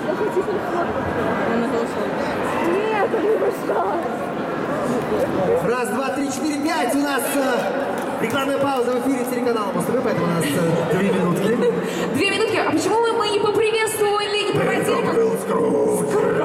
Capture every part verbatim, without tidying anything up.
Нет, он не вышел. Раз, два, три, четыре, пять. У нас э, рекламная пауза в эфире телеканала Муз-ТВ, поэтому у нас э, две минутки. Две минутки. А почему мы, мы не поприветствовали, не проводили? Как... был Скрудж.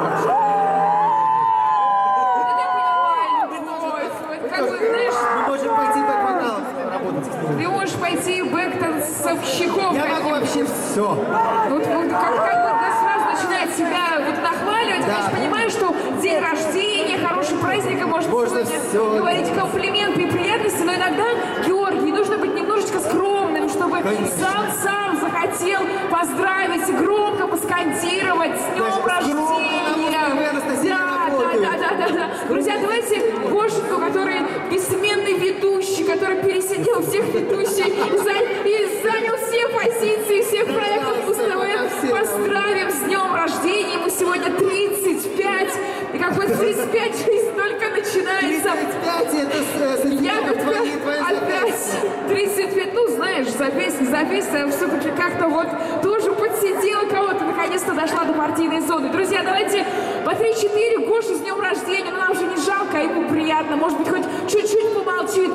Мы можем пойти бэк-вокал работать. Ты можешь пойти бэк-танцовщиком. Я могу вообще все. Вот, вот как, как бы да, сразу начинает себя вот нахваливать. Да. Конечно, понимаешь, что день рождения, хороший праздник, и можно, Можно сегодня всё. говорить комплименты и приятности, но иногда, Георгий, нужно быть немножечко скромным, чтобы сам-сам захотел поздравить и громко поскандировать с днем Значит, рождения. громко, потому что Анастасия Да, работает. да, да, да, да. Друзья, давайте Гошеньку, который бессменный ведущий, который пересидел всех ведущих и, за- и занял все позиции всех проектов Муз-ТВ, поздравим с днем рождения. Ему сегодня тридцать пять. И как бы в тридцать пять жизнь только начинается. тридцать пять это с, с Я твои, твои, твои опять тридцать пять, ну знаешь, за песню, за песню, все-таки как-то вот тоже подсидела кого-то, наконец-то дошла до партийной зоны. Друзья, давайте по три-четыре, Гоша с днем рождения, но нам же не жалко, а ему приятно, может быть, хоть чуть-чуть помолчит.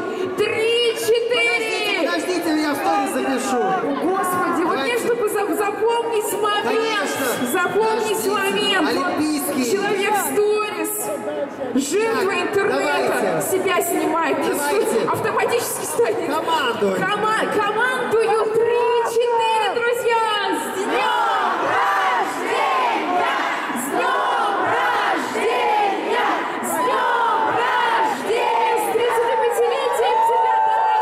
Три-четыре! Подождите, я в сторис запишу. Господи, вот Давайте. мне, чтобы за- запомнить момент, Конечно. запомнить Подождите. момент. Вот Олимпийский. человек в сторис, жертва Так, интернета, давайте. себя снимает, Давайте. автоматически станет. Командуй. Кома- командую три-четыре, друзья! С днем рождения! С днем рождения! С днем рождения! С тридцатипятилетием тебя,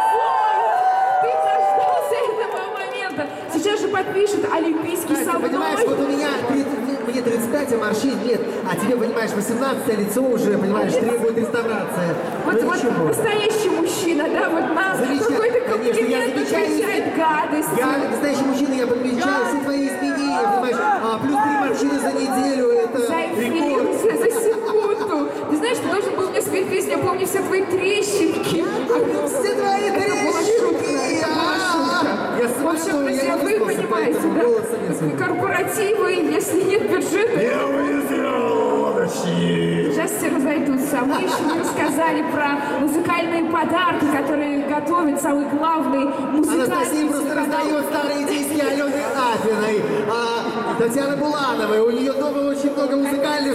дорогой! Ты дождался этого момента. Сейчас же подпишет олимпийский Настя, со понимаешь, мной. вот у меня тридцать, мне тридцать пять, а морщин нет. А тебе, понимаешь, восемнадцать, а лицо уже, понимаешь, требует реставрация. Вот, Ну вот ничего. настоящий мужчина, да, вот на Замечательно. какой-то Конечно, я комплимент замечаю, отвечает гадость. Я настоящий мужчина, я подмечаю все твои изменения, понимаешь, а, плюс три морщины за неделю, это За эфир, рекорд. за, за секунду. Ты знаешь, ты должен был мне спеть песню, я помню все твои трещинки. Все твои Это была шутка, трещинки! это была шутка. Я В общем, смотрю, друзья, я вы не понимаете, поэтому голоса нет да? сегодня. Корпоративы, если нет бюджета, Я выиграл, дочь. сейчас все разойдутся. А мы еще не рассказали про музыкальные подарки, которые готовит самый главный музыкальный Анастасия просто телеканал. раздает старые диски Алены Афиной, а Татьяны Булановой. У нее дома очень много музыкальных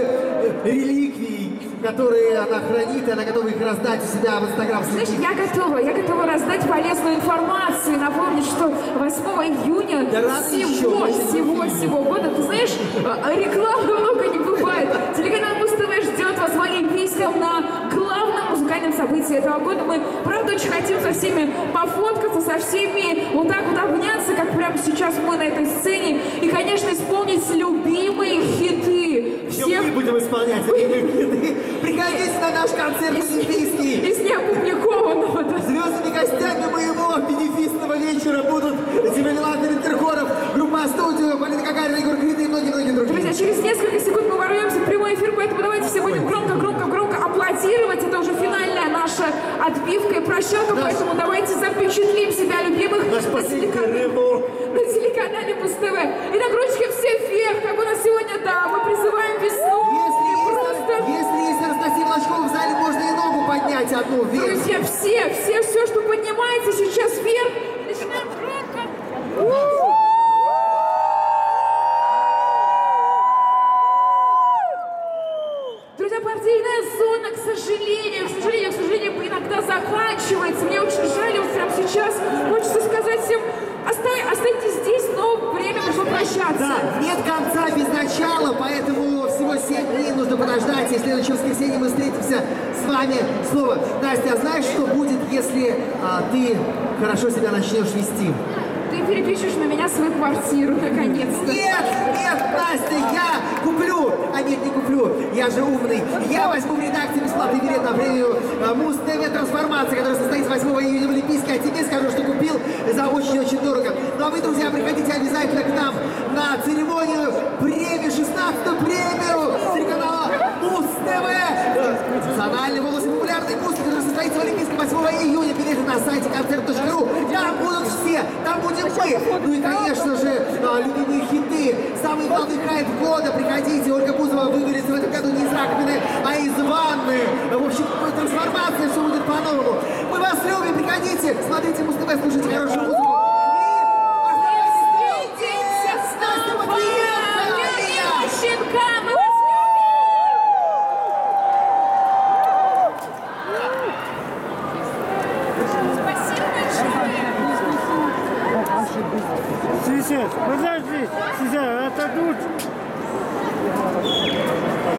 э, э, реликвий, которые она хранит, и она готова их раздать у себя в Инстаграм. Знаешь, я готова, я готова раздать полезную информацию, напомнить, что восьмого июня Да рано еще, всего, очень всего, много. всего года, ты знаешь, а, рекламы много не бывает. Телеканал Муз-ТВ ждет вас в Олимпийском на главном музыкальном событии этого года. Мы, правда, очень хотим со всеми пофоткаться, со всеми вот так вот обняться, как прямо сейчас мы на этой сцене, и, конечно, исполнить любимые хиты. Все мы будем исполнять любимые хиты. Приходите на наш концерт олимпийский. Из неопубликованного. Да. Звездными гостями моего бенефисного вечера будут Тимофей Интерхоров, группа «Студио», Полина Гагарина, Егор Крид и многие-многие другие. Друзья, через несколько секунд мы ворвемся в прямой эфир, поэтому давайте все будем громко-громко-громко аплодировать. Это уже финальная наша отбивка и прощалка, Наш- поэтому давайте запечатлим себя любимых Наш на последний телеканале, рывок. на телеканале Муз-ТВ. Итак, ручки все вверх, как у нас сегодня, да, мы призываем весну. Если И есть, просто, если есть Анастасия Волочкова в зале, можно и ногу поднять одну вверх. друзья, все, все, все, что поднимается сейчас вверх, начинаем громко. Друзья, партийная зона, к сожалению, к сожалению, к сожалению, иногда заканчивается. Мне очень жаль, вот прямо сейчас хочется сказать всем, оста- останьтесь здесь, но время пришло прощаться. Да, нет конца без начала, поэтому всего семь дней нужно подождать, и в следующее воскресенье мы встретимся с вами снова. Настя, а знаешь, что будет, если а, ты хорошо себя начнешь вести? Ты перепишешь на меня свою квартиру, наконец-то. Нет, нет, Настя, я куплю, а нет, не куплю, я же умный. Я возьму в редакции бесплатный билет на премию а, Муз-ТВ «Трансформация», которая состоится восьмого июня в Олимпийске, а тебе скажу, что купил за очень-очень дорого. Ну а вы, друзья, приходите обязательно к нам на церемонию премии, шестнадцатую премию телеканала Муз-ТВ. Национальный голос и популярной музыки, который состоится в Олимпийске восьмого июня. Билеты на сайте концерт точка ру. Там будут все, там будем мы. Ну и, конечно же, а, любимые хиты вы. Самый главный хайп года. Приходите, Ольга Бузова выберется в этом году не из раковины, а из ванны. В общем, трансформация, все будет по-новому. Мы вас любим, приходите, смотрите Муз ТВ, слушайте хорошую музыку. Увидимся снова! Любимая щенка, мы вас любим! Спасибо большое! Сейчас, подожди, сейчас, отойдут.